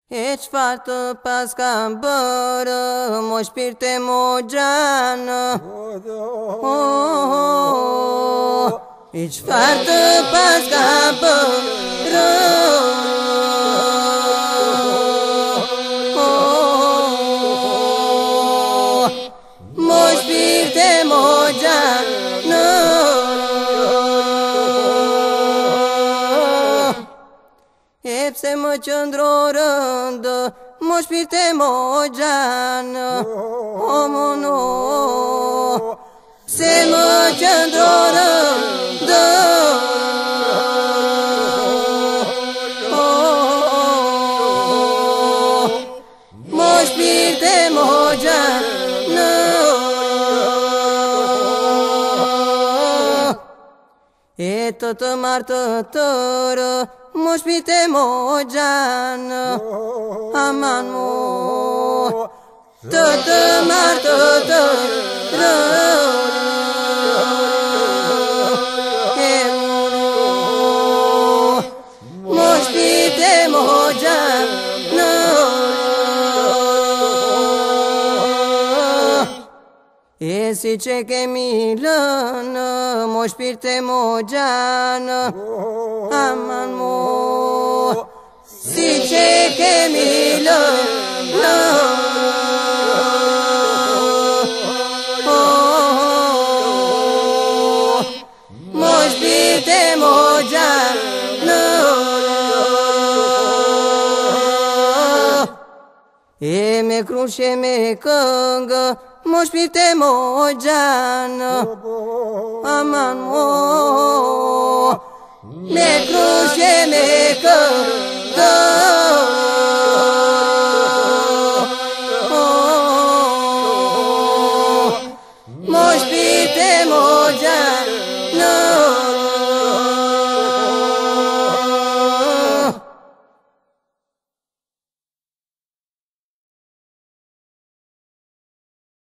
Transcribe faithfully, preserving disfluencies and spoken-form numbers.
Ești foarte pasca bără, moș pirte mogeană. Oh, oh, oh. Ești foarte pasca bără. Oh, oh. Moș pirte mogeană. Epse mă ce-ndr-o rândă, moș pirte mogeană. Omul nu se mă ce-ndr-o rândă. Moș pirte mogeană. E tătă martă tără, moș pirte mogeană. Aman mo tătă martă tără. E unu moș pirte mogeană. E zice că milână, moș pirte mogeană. Aman mo zice că milână. Oh, moș pirte mogeană. E me cruce me cângă, moș pirte mogeană. Aman mo me cruce me cângă. Oh, moș pirte mogeană.